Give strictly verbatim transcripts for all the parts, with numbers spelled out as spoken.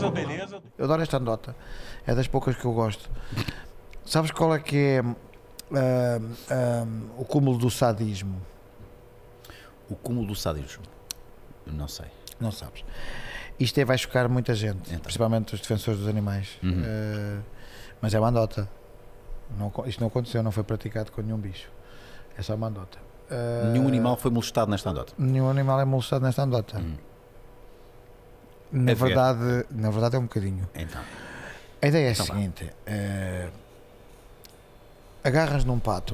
beleza, beleza. Eu adoro esta anedota. É das poucas que eu gosto. Sabes qual é que é uh, uh, o cúmulo do sadismo? O cúmulo do sadismo? Não sei. Não sabes. Isto é, vai chocar muita gente, Então. principalmente os defensores dos animais. Uhum. Uh, mas é uma anedota. Não, isto não aconteceu, não foi praticado com nenhum bicho. É só uma anedota. Uh, Nenhum animal foi molestado nesta anedota? Nenhum animal é molestado nesta anedota. Uhum. Na, A ver. verdade, na verdade é um bocadinho. Então. A ideia é a Então vá. seguinte: uh, agarras num pato.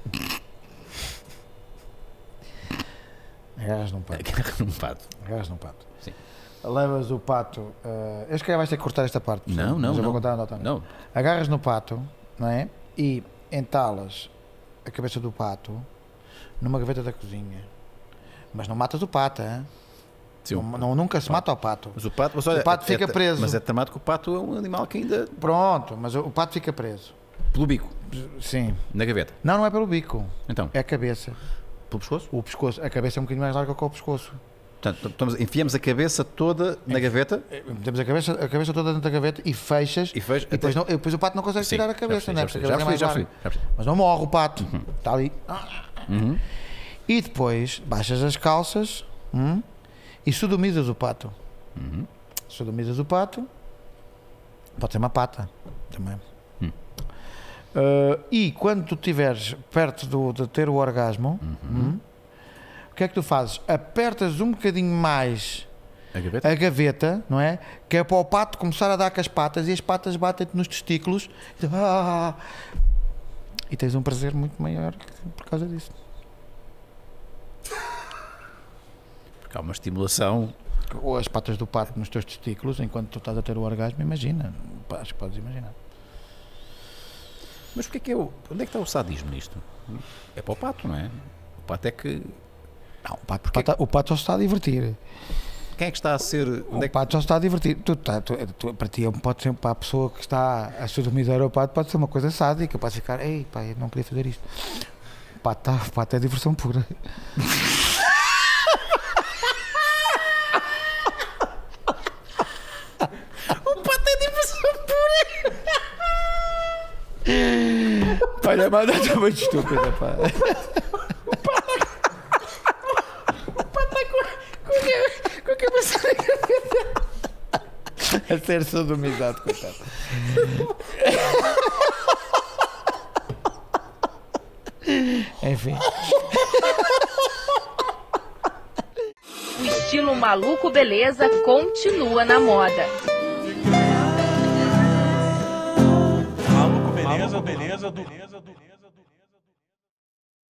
Agarras num pato. Agarras num pato. Agarras num pato. Sim. Levas o pato. Uh, eu acho que vais ter que cortar esta parte. Não, mas não, eu vou não. contar a anedota. Não. Agarras no pato, não é? E entalas a cabeça do pato numa gaveta da cozinha. Mas não matas o pato, hein? Sim, Não, o- não, nunca se mata o pato. Mas o pato, mas olha, O pato é- fica é- preso. Mas é tramado que o pato é um animal que ainda. Pronto, mas o, o pato fica preso. Pelo bico, Sim. na gaveta. Não, não é pelo bico. Então, É a cabeça. pelo pescoço? O pescoço. A cabeça é um bocadinho mais larga que o pescoço. Portanto, estamos, enfiamos a cabeça toda na gaveta Temos a cabeça, a cabeça toda dentro da gaveta e fechas. e fez. E depois, não, e depois o pato não consegue Sim, tirar a já cabeça, percebi, não é? já Porque a percebi, cabeça já é mais percebi, já larga. percebi, já percebi. Mas não morre o pato. Está ali. Uhum. E depois baixas as calças hum, e sodomizas o pato. Uhum. Sodomizas o pato. Pode ser uma pata também. Hum. Uh, e quando tu estiveres perto do, de ter o orgasmo, hum, o que é que tu fazes? Apertas um bocadinho mais A gaveta? a gaveta, não é? Que é para o pato começar a dar com as patas e as patas batem-te nos testículos e, tu, ah, e tens um prazer muito maior por causa disso. Porque há uma estimulação. Ou as patas do pato nos teus testículos enquanto tu estás a ter o orgasmo, imagina. Pá, acho que podes imaginar. Mas porque é que é o, onde é que está o sadismo nisto? É para o pato, não é? O pato é que. Não, o pato, o pato, o pato só se está a divertir. Quem é que está a ser. Onde é O que... pato só se está a divertir. Tu, tá, tu, tu, para ti, pode ser, para a pessoa que está a sodomizar o pato, pode ser uma coisa sádica. Pode ficar, ei, pá, eu não queria fazer isto. O pato, tá, o pato é diversão pura. O pato é diversão pura! Pá, a mandar está muito estúpida, pá. Com a cabeça na gaveta. A ser sodomizado, coitado. Enfim. O estilo maluco beleza continua na moda. Maluco, beleza, beleza, beleza, beleza.